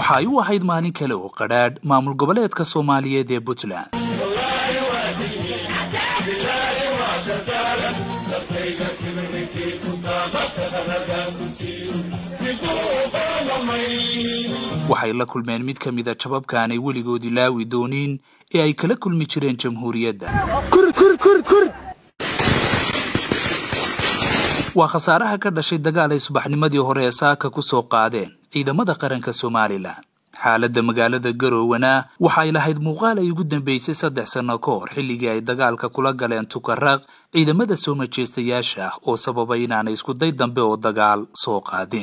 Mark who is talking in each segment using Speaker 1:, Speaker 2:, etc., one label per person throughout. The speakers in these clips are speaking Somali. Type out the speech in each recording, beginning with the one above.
Speaker 1: waxay u ahayd maalin kale oo qadhaadh maamul goboleedka Soomaaliyeed ee Puntland. waxay la kulmeen mid ka mid ah jababkan ay weligood ilaawi doonin ee ay kala kulmi jireen jamhuuriyadda. waa khasaaraha ka dhashay dagaal ay subaxnimadii hore ee saaka ku soo qaadeen ciidamada qaranka Soomaaliland. xaaladda magaalada Garowana waxay lahayd muuqaal ay ugu dambeysay 3 sano ka hor xilligii ay dagaalka kula galeen Tukaraq ciidamada soo majeestayaasha oo sababay in aanay isku day dambe oo dagaal soo qaadeen.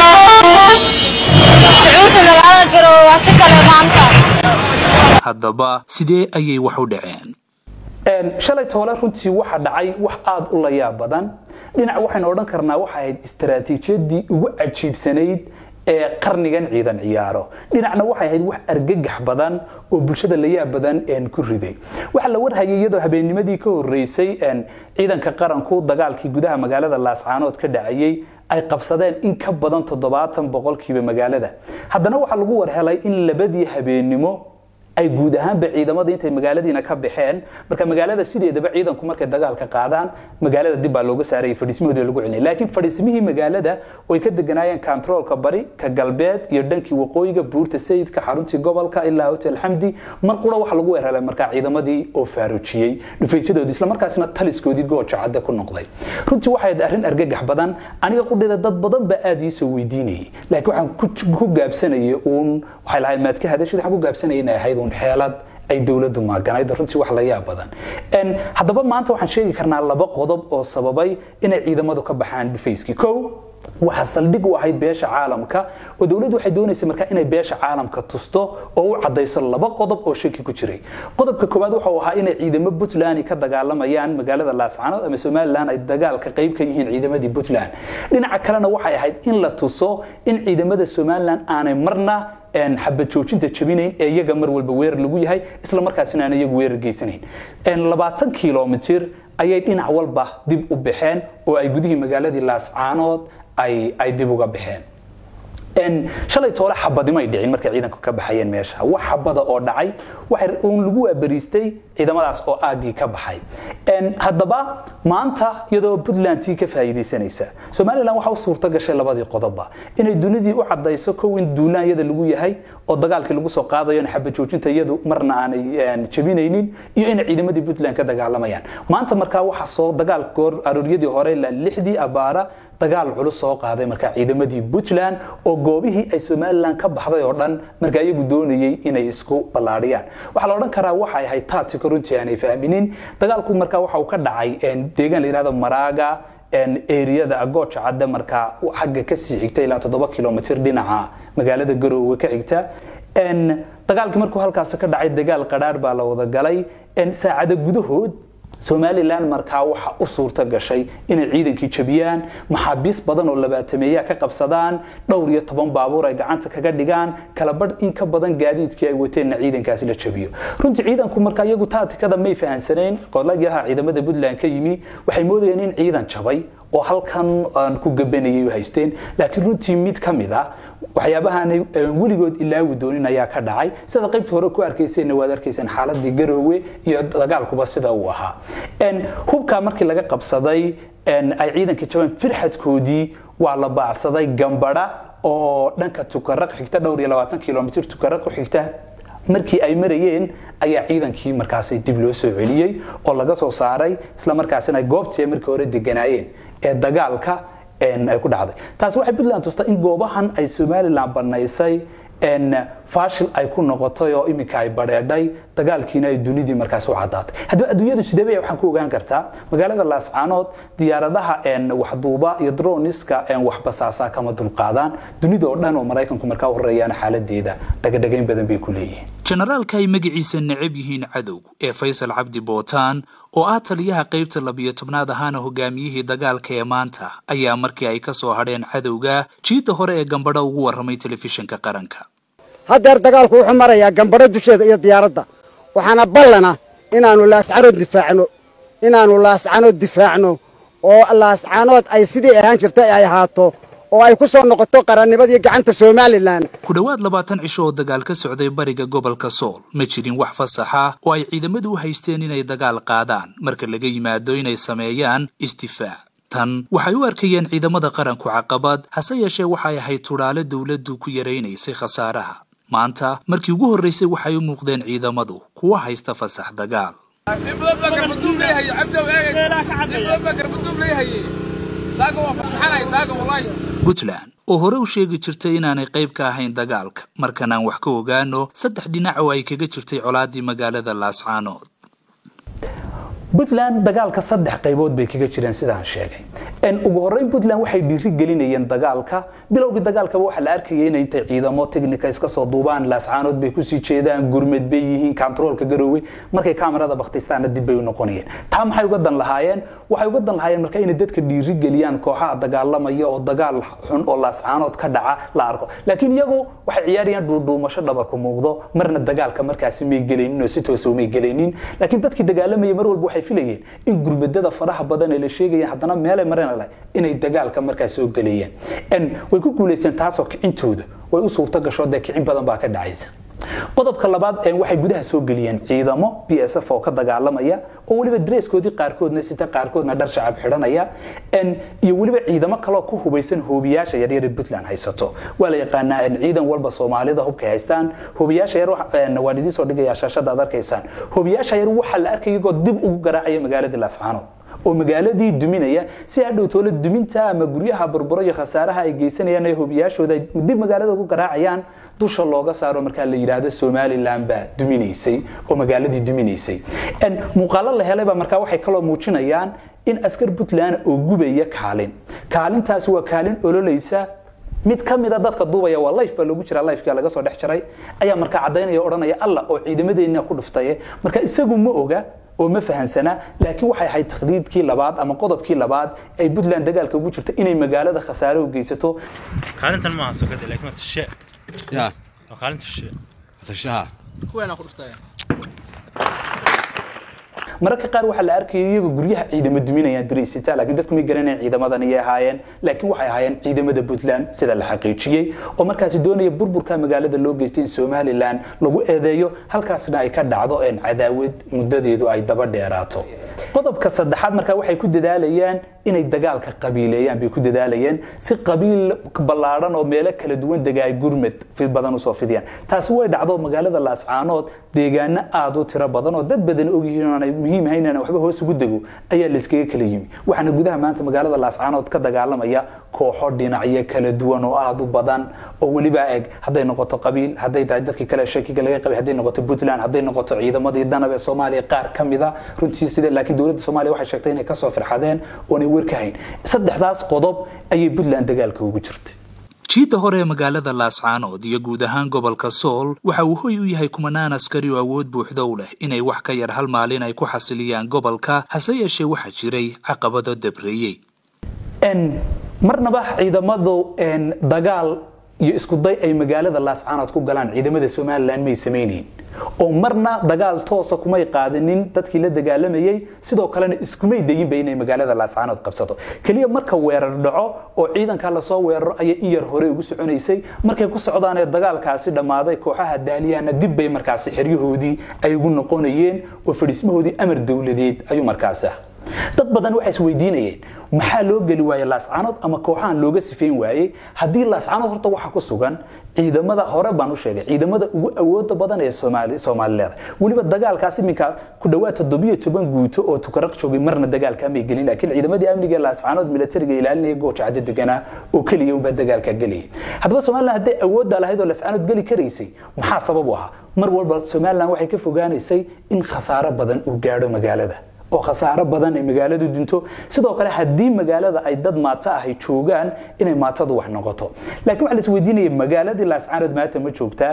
Speaker 1: haddaba sidee ayay wax u dhaceen?
Speaker 2: shalay toole runtii waxa dhacay wax aad u la yaab badan. dhinac waxaan odhan karnaa waxa ay istiraatiijiyadii ugu cajiibsanayd ee qarnigan ciidan ciyaaro. dhinacna waxay ahayd wax argagax badan oo bulshada la yaab badan ku riday. waxa la warhayay iyadoo habeennimadii ka horeysay ciidanka qaranku dagaalkii gudaha magaalada Laascaanood ka dhacayay ay qabsadeen in ka badan 70% magaalada. haddana waxa lagu warhelay in labadii habeennimo ay guud ahaan ciidamada intay magaaladiina ka baxeen marka magaalada sideedaba ciidanku markay dagaalka qaadaan magaalada dib baa looga saaray fadhiismahooda lagu celinay laakiin fadhiismihii magaalada oo ay ka deganaayeen controlka bari ka galbeed iyo dhankii waqooyiga buurta sayidka xaruntii gobolka ilaa hotel Xamdi mar qura waxa lagu weeraray marka ciidamadii oo faaruujiyay dhufaysadoodii isla markaasna taliskoodii gooja cadda ku noqday. runtii waxay arrin argagax badan aniga qudheeda dad badan ba aad ii soo weydiinayay laakiin waxaan ku gaabsanayay waxay lahayd maad ka hadashid waxaan ku gaabsanayay inay ahayd xeelad ay dawladdu maaganayd runtii wax la yaab badan. haddaba maanta waxaan sheegi karnaa laba qodob oo sababay inay ciidamadu ka baxaan dhufayskii. waxa saldhig u ahayd beesha caalamka oo dawladdu waxay doonaysay marka inay beesha caalamka tusto oo u cadeyso laba qodob oo shaki ku jiray. qodobka koowaad waxa uu ahaa inay ciidamada Puntland ka dagaalamayaan magaalada Laascaanood ama Somaliland ay dagaalka qayb ka yihiin ciidamadii Puntland. dhinaca kalena waxay ahayd in la tuso in ciidamada Somaliland aanay marna xabad joojinta jabinayn ee iyaga mar walba weerar lagu yahay isla markaasina aan iyagu weerar geysanayn. 20 kiiloomitir ayay dhinac walba dib u baxeen oo ay gudihii magaaladii Laascaanood ay dib uga baxeen. shalay toole xabadimay dhicin markay ciidanku ka baxayeen meesha. wax xabada oo dhacay waxa lagu abariistay ciidamadaas oo aagii ka baxay. haddaba maanta iyadoo Puntland ka faa'iideysanaysa Somaliland waxa u suurta gashay labadii qodobba inay dunidii u cadeyso in duulaanyada lagu yahay oo dagaalkii lagu soo qaadayo xabad joojinta iyadu marna aanay jabinaynin iyo in ciidamadii Puntland ka dagaalamayaan. maanta marka waxa soo dagaal goor arooriyadii hore la 6dii abaara dagaal culus soo qaaday marka ciidamadii Puntland oo goobihii ay Somaliland ka baxday oo dhan marka iyagu doonayay inay isku balaadhiyaan. waxa la oran karaa waxa ay ahayd tactical runtii aanay fahminin. dagaalku marka waxa uu ka dhacay deegaan la yiraahdo Maraaga area gooja cadda marka xagga ka sii xigtay ilaa 7 kiiloomitir dhinaca magaalada Garowe ka xigta. dagaalkii markuu halkaas ka dhacay dagaal qadhaadh baa la wada galay saacado gudahood. Somaliland marka waxa u suurta gashay inay ciidankii jabiyaan maxaabiis badan oo 20 ka qabsadaan dhowr iyo 10 baabuur ay gacanta kaga dhigaan kala badh in ka badan gaadiidkii ay wateen ciidankaasi la jabiyo. runtii ciidanku marka iyagu tacticada may fahansaneen qoladaha ciidamada Puntland ka yimi waxay moodayeen in ciidan jabay oo halkan ku gabanayay u haysteen laakiin runtii mid kamid ah waxyaabahan weligood ilaawi doonin ayaa ka dhacay sida qaybta hore ku arkayseen waad arkayseen xaaladii Garowe iyo dagaalkuba sida uu ahaa. hubka markii laga qabsaday ay ciidanka jaban firxadkoodii waa la baacsaday Gambara oo dhanka Tukaraq xigta dhowr iyo 20 kiiloomitir Tukaraq xigta. markii ay marayeen ayaa ciidankii markaas dib loo soo celiyay oo laga soo saaray isla markaasina ay goobtii markii hore deganaayeen ee dagaalka ay ku dhacday. taas waxay Puntland tustaa in goobahan ay Somaliland banaysay faashil ay ku noqotay oo imika ay bareeday dagaalkiina ay dunidii markaas u cadaatay. haddii adduunyadu sidee waxaan ku ogaan kartaa magaalada Laascaanood diyaaradaha wax duuba iyo droniska wax basaasa kama dulqaadaan dunida oo dhan oo Mareykanku markaa horeeyaan xaaladeeda dhagdhagayn badan bay ku leeyihiin.
Speaker 1: generaalka ay magaciisa necab yihiin cadow ee Faysal Cabdi Bootaan oo ah taliyaha qaybta 12aad ahaana hogaamiyihii dagaalka ee maanta ayaa markii ay ka soo hadheen cadowga jiida hore ee Gambadha ugu waramay telefishinka qaranka.
Speaker 3: hadda dagaalku wuxuu marayaa Gambadha dusheeda iyo diyaaradda waxaana ballana inaanu Laascaanood difaacno oo Laascaanood ay sidii ahaan jirtay ay ahaato oo ay ku soo noqoto qarannimadii gacanta Soomaaliland
Speaker 1: ku dhawaad 20 cisho oo dagaal ka socday bariga gobolka Sool ma jirin wax fasaxa oo ay ciidamadu u haysteen inay dagaal qaadaan marka laga yimaado inay sameeyaan istifaac tan waxay u arkayeen ciidamada qaranku caqabad hase yeeshee waxay ahayd turaale dawladdu ku yareynaysay khasaaraha maanta markii ugu horeysay waxay u muuqdeen ciidamadu kuwa haysta fasax dagaal Puntland oo hore u sheegi jirtay inaanay qayb ka ahayn dagaalka markan aan wax ka ogaano saddex dhinac oo ay kaga jirtay colaadii magaalada Laascaanood
Speaker 2: Puntland dagaalka saddex qaybood bay kaga jireen sidaan sheegay ugu horeyn Puntland waxay dhiiri gelinayeen dagaalka bilowgii dagaalka waxa la arkayay inay intay ciidamo technical iska soo duubaan Laascaanood bay ku sii jeedaan gurmad bay yihiin controlka Garowe markay kaamirada baqtistaana dib bay u noqonayeen taa maxay uga dan lahaayeen waxay uga dan lahaayeen marka inay dadka dhiiri geliyaan kooxaha dagaalamaya oo dagaal xun oo Laascaanood ka dhaca la arko laakiin iyagu waxay ciyaariyaan dhuudhuumasho dhaba ku muuqdo marna dagaalka markaas ma gelaynin oo si toos ah ma gelaynin laakiin dadkii dagaalamaya mar walba waxay filayeen in gurmadada faraha badan ee la sheegay haddana meel marna inay dagaalka markaas soo galayeen way ku guuleysteen taasoo kicintooda way u suurto gasho kicin badan baa ka dhacaysa qodobka labaad waxay gudaha soo galiyeen ciidamo PSF oo ka dagaalamaya oo waliba dreeskoodii qaarkoodna sita qaarkoodna dhar shacab xiranaya iyo waliba ciidamo kale ku hubeysan hoobiyaasha yaryar ee Puntland haysato wala yaqaanaa ciidan walba Soomaalida hubka haystaan hoobiyaasha yar waa idin soo dhigaya shaashada aad arkaysaan hoobiyaasha yar waxa la arkayay dib ugu garaacaya magaalada Laascaanood oo magaaladii duminaya si ay dhowtoolo duminta ama guryaha burburo iyo khasaaraha ay geysanayaan ay hoobiyaashooda dib magaalada ugu garaacayaan dusha looga saaro marka la yiraahdo Somaliland ba duminaysay oo magaaladii duminaysay muuqaalo la helay ba marka waxay kala muujinayaan in askar Puntland oo gubaya kaalintaas waa kaalin ololeysa mid kamida dadka duubaya waa live ba lagu jira live-ka laga soo dhex jiray ayaa marka cadeynaya oranaya alla oo ciidamadeena ku dhuftay marka isagu ma oga oo ma fahansana laakiin waxay ahayd taqdiidkii labaad ama qodobkii labaad ay Puntland dagaalka ugu jirto inay magaalada khasaaro u geysato
Speaker 4: kaalintan ma soo gaday laakiin tasha
Speaker 5: ya
Speaker 4: kaalinta
Speaker 5: tasha
Speaker 6: kuwana ku dhuftay
Speaker 2: marka qaar waxa la arkayay iyagu guryaha ciidamada duminayaan dariisita laakiin dadku ma garanayeen ciidamadan ay ahaayeen laakiin waxay ahaayeen ciidamada Puntland sida la xaqiijiyay oo markaas doonaya burburka magaalada loo geystay Somaliland lagu eedeeyo halkaasna ay ka dhacdo cadaawad muddadeedu ay daba dheeraato qodobka saddexaad marka waxay ku dadaalayaan inay dagaalka qabiileeyaan bay ku dadaalayeen si qabiil ballaaran oo meelo kala duwan dagaay gurmad fid badan u soo fidiyaan taasi way dhacdo magaalada Laascaanood deegaano aad u tiro badan oo dad badan og yihiin inay muhiim ahayn waxba hoos ugu dago ayaa la iskaga kala yimi waxaana gudaha maanta magaalada Laascaanood ka dagaalamaya kooxo dhinacyo kala duwan oo aad u badan oo waliba eeg haday noqoto qabiil haday tahay dadkii kala shakiga laga qabay haday noqoto Puntland haday noqoto ciidamadii danab ee Soomaaliya qaar kamida runtii sida laakiin dawladda Soomaaliya waxay sheegtay inay ka soo firxadeen oo ay warkahayn saddexdaas qodob ayay Puntland dagaalka ugu jirtay
Speaker 1: jiida hore magaalada Laascaanood iyo guud ahaan gobolka Sool waxa uu hoy u yahay kumanaan askari oo awood buuxda u leh inay wax ka yar hal maalin ay ku xasiliyaan gobolka hase yeeshee waxa jiray caqabado dabreeyay
Speaker 2: marnaba ciidamadu dagaal iyo isku day ay magaalada Laascaanood ku galaan ciidamada Somaliland may sameeyeen oo marna dagaal toos ah kuma qaadanin dadkii la dagaalamayay sidoo kalena isku may dayin inay magaalada Laascaanood qabsato kaliya marka weerar dhaco oo ciidanka la soo weeraro ay iyar hore ugu soconaysay markay ku socdaan dagaalkaasi dhamaaday kooxaha daaliyana dib bay markaas xiryahoodii ay ugu noqonayeen oo fadhiismahoodii amar dawladeed ayuu markaas dad badan waxay isweydiinayeen maxaa loo gali waayay Laascaanood ama kooxahan looga sifeyn waayay hadii Laascaanood horta waxa ku sugan ciidamada hore baan u sheegay ciidamada ugu awoodda badan ee Soomaaliland waliba dagaalkaasi minka ku dhawaad 17 guuto oo tukaraq joogay marna dagaalka ma gelin laakiin ciidamadii amniga Laascaanood militariga ilaalinaya gooja cadad degana oo kaliya uu dagaalka galay hadaba Soomaaliland haday awoodda lahayd oo Laascaanood gali karaysay maxaa sabab u ahaa mar walba Soomaaliland waxay ka fogaanaysay in khasaaro badan uu gaadho magaalada oo khasaaro badan ay magaaladu dunto sidoo kale hadii magaalada ay dad maata ah joogaan inay maatadu wax noqoto laakiin waxa la isweydiinayay magaaladii Laascaanood maata ma joogtaa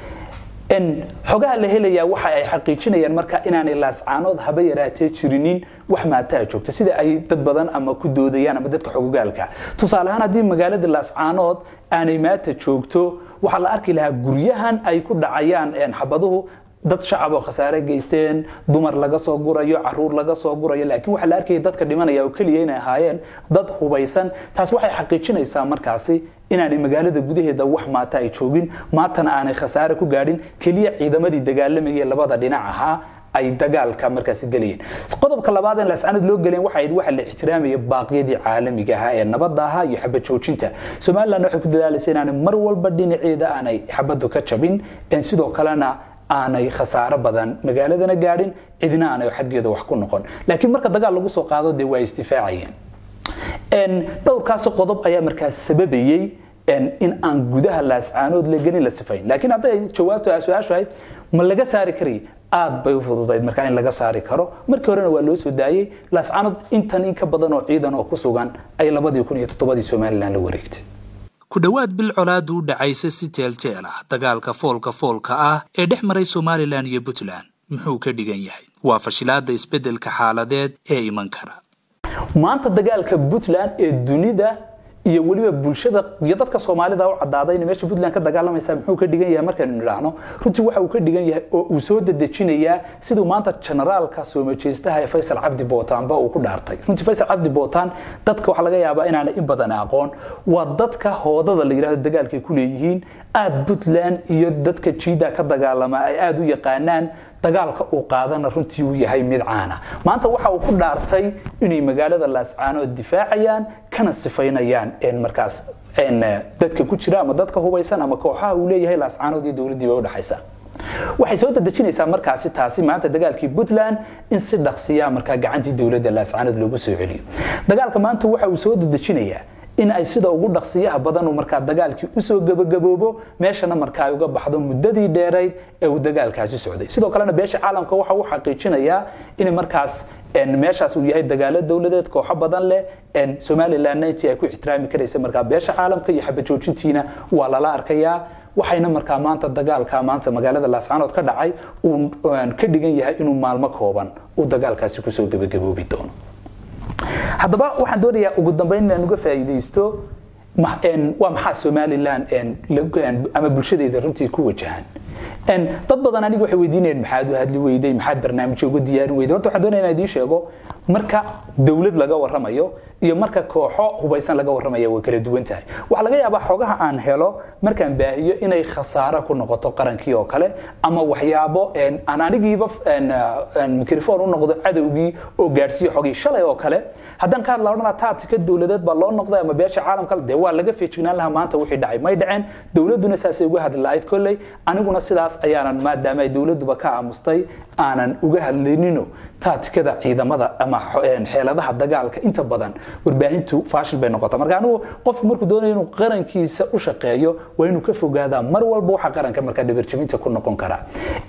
Speaker 2: xogaha la helaya waxa ay xaqiijinayaan marka inaanay Laascaanood haba yaraatee jirinin wax maata joogta sida ay dad badan ama ku doodayaan ama dadka xogogaalka tusaale ahaan hadii magaalada Laascaanood aanay maata joogto waxa la arki lahaa guryahan ay ku dhacayaan xabaduhu dad shacab oo khasaare geysteen dumar laga soo gurayo caruur laga soo gurayo laakiin waxa la arkay dadka dhimanaya oo kaliya inay ahaayeen dad hubaysan taas waxay xaqiijinaysaa markaasi inaanay magaalada gudaheeda wax maata ay joogin maatana aanay khasaare ku gaadhin kaliya ciidamadii dagaalamayay labada dhinac ahaa ay dagaalka markaasi galayeen qodobka labaad ee laascanad loo galeen waxa la ixtiraamaya baaqyadii caalamiga ah ee nabadda ah iyo xabad joojinta Soomaaliland waxay ku dadaalaysaa inaan mar walba dhinaceeda aanay xabadu ka jabin sidoo kalena aanay khasaare badan magaaladana gaadhin cidina aanay xaggeeda wax ku noqon laakiin marka dagaal lagu soo qaado de way istifaacayeen dhowrkaas qodob ayaa markaas sababayay in aan gudaha laascaanood la gelin la sifayn laakiin hadda jawaabtu su'aashu ma laga saari karay aad bay u fududayd marka in laga saari karo markii horena waa loo soo daayay laascaanood intan ka badan oo ciidan oo ku sugan ay 2007 Soomaaliland la wareegtay
Speaker 1: ku dhawaad bil colaad u dhacaysay si teelteel ah dagaalka foolka ah ee dhex maray Soomaaliland iyo Puntland muxuu ka dhigan yahay waa fashilaada isbedelka xaaladeed ee iman kara
Speaker 2: maanta dagaalka Puntland ee dunida iyo waliba bulshada iyo dadka Soomaalida oo cadaaday in meesha Puntland ka dagaalamaysa muxuu ka dhigan yahay markaan niraahno runtii waxa uu ka dhigan yahay oo uu soo dadejinayaa sidoo maanta generaalka soo majeestaha Faysal Cabdi Bootaan ba uu ku dhaartay runtii Faysal Cabdi Bootaan dadka waxa laga yaabaa inaan in badan aqoon waa dadka hoodada la yiraahdo dagaalkay ku leeyihiin aad Puntland iyo dadka jiida ka dagaalama ay aad u yaqaanaan dagaalka uu qaadana runtii uu yahay mid caana maanta waxa uu ku dhaartay inay magaalada Laascaanood difaacayaan kana sifaynayaan markaas dadka ku jira ama dadka hubaysan ama kooxaha uu leeyahay Laascaanood iyo dawladda u dhaxaysa waxay soo dadajinaysaa markaasi taasi maanta dagaalkii Puntland in si dhaqsiya markaa gacantii dawladda Laascaanood lagu soo celiyo dagaalka maanta waxa uu soo dadajinayaa in ay sida ugu dhaqsiyaha badan markaa dagaalkii u soo gabagaboobo meeshana markaa uga baxdo muddadii dheerayd ee uu dagaalkaasi socday sidoo kalena beesha caalamka waxa uu xaqiijinayaa in markaas meeshaas uu yahay dagaalo dawladeed kooxo badan leh Soomaaliland ay ku ixtiraami karaysa markaa beesha caalamka iyo xabad joojintiina waa la arkayaa waxayna markaa maanta dagaalka maanta magaalada Laascaanood ka dhacay uu ka dhigan yahay inuu maalmo kooban uu dagaalkaasi ku soo gabagaboobi doono haddaba waxaan doonayaa ugu dambeyn inaan uga faa'iideysto waa maxaa Soomaaliland ama bulshadeeda runtii ku wajahan dad badan anigu waxay weydiinayeen maxaad u hadli weyday maxaad barnaamijyo ugu diyaarin weyday horta waxaan doonayaa inaan idin sheego marka dawlad laga warramayo iyo marka kooxo hubaysan laga warramayo way kala duwan tahay waxa laga yaabaa xogaha aan helo markaan baahiyo inay khasaare ku noqoto qarankii oo kale ama waxyaabo aan anigiiba mikrofon u noqdo cadawgii oo gaarsiyo xogii shalay oo kale haddaan ka hadlaynaa tactica dawladeed baa loo noqday ama beesha caalamka de waa laga feejignaan lahaa maanta wixii dhacay may dhaceen dawladuna saas ay uga hadlayd kolley aniguna sidaas ayaanan maadaama ay dawladuba ka aamustay aanan uga hadlaynino tacticada ciidamada ama xeeladaha dagaalka inta badan warbaahintu faashil bay noqotay marka anigu qofku markuu doonayo inuu qarankiisa u shaqeeyo waa inuu ka fogaadaa mar walba waxa qaranka marka dhabarjabinta ku noqon kara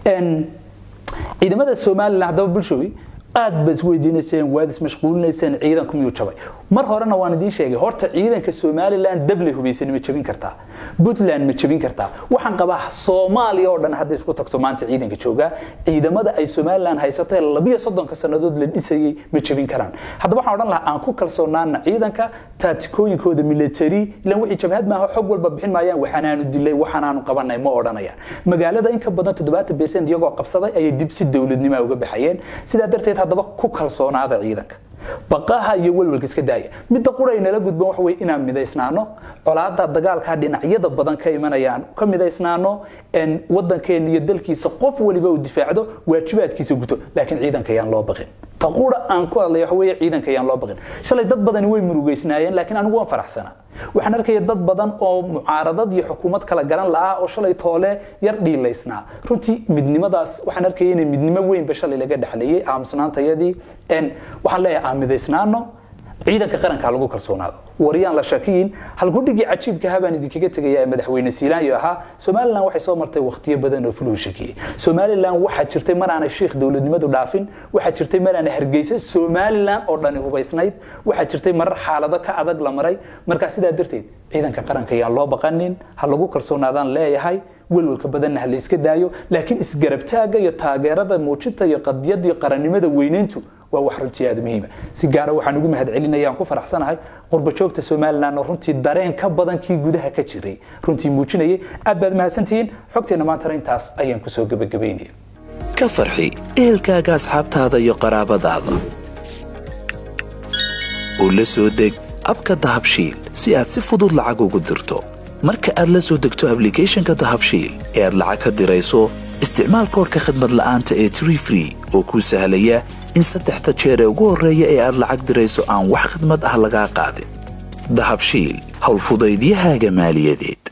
Speaker 2: ciidamada Soomaaliland hadaba bulshooyi aad bas weydiinayseen waad ismashquulinayseen ciidanku miyuu jabay mar horena waan idin sheegay horta ciidanka Soomaaliland dable hubaysan ma jabin kartaa Puntland ma jabin kartaa waxaan qabaa Soomaaliya oo dhan hadda isku tagto maanta ciidanka jooga ciidamada ay Soomaaliland haysatay 32 sanadood la dhisayay ma jabin karaan hadda waxaan oran lahaa aan ku kalsoonaana ciidanka tacticooyinkooda military ilaan wixii jabhad ma xog walba bixin maayaan waxaanaanu dilay waxaanaanu qabanay ma oranayaan magaalada in ka badan 70% iyagoo qabsaday ay dib si dawladnimo uga baxayeen sida darteed haddaba ku kalsoonaada ciidanka baqaha iyo walwalka iska daaya midda qurayna la gudban wax way inaan midaysnaano colaada dagaalka dhinacyada badan ka imanayaan ka midaysnaano wadankeena iyo dalkiisa qof waliba uu difaacdo waajibaadkiisa guto laakiin ciidanka ayaan loo baqin taqura aan ku hadlay wax way ciidanka ayaan loo baqin shalay dad badan way murugeysnaayeen laakiin anigu waan faraxsanaa waxaan arkay dad badan oo mucaaradad iyo xukuumad kala garan la oo shalay toole yar dhiilaysnaa runtii midnimadaas waxaan arkay in midnimo weyn ba shalay laga dhaxleeyay aamusnaantayadii waxaan leeyahay midaysnaano ciidanka qaranka lagu kalsoonaado wariyaan la shakiin hal gudigi cajiibka habaan idinkaga tagayaa madaxweyne Siilaanyo ahaa Soomaaliland waxay soo martay waqtiyo badan oo fuluhu shakiyay Soomaaliland waxa jirtay maraana sheekh dawladnimadu dhaafin waxa jirtay maraana Hargeysa Soomaaliland oo dhan hubaysnayd waxa jirtay mar xaalado ka adag la maray marka sidaa darteed ciidanka qaranka ayaa loo baqanin hal lagu kalsoonaadaan leeyahay walwalka badanna hal iska daayo laakiin isgarabtaaga iyo taageerada muujinta iyo qadiyada iyo qarannimada weynayntu waa wax runtii aad muhiim ah si gaar ah waxaan ugu mahadcelinayaa ku faraxsanahay qurba joogta Soomaaliland oo runtii dareen ka badan kii gudaha ka jiray runtii muujinayay aad baad mahadsantihiin xogteena maanta intaas ayaan ku soo gabagabeynay
Speaker 5: ka farxi ehelkaaga asxaabtaada iyo qaraabadaada oo la soo deg abka dahabshiil si aad si fudud lacag ugu dirto marka aad la soo degto applicationka dahabshiil ee aad lacag ka dirayso isticmaal koodhka khidmad la'aanta ee Tree Free oo kuu sahlaya in 3 jeer ee ugu horreeya ee aad lacag dirayso aan wax khidmad ah laga qaadin dahabshiil hawl fudaydiyahaaga maaliyadeed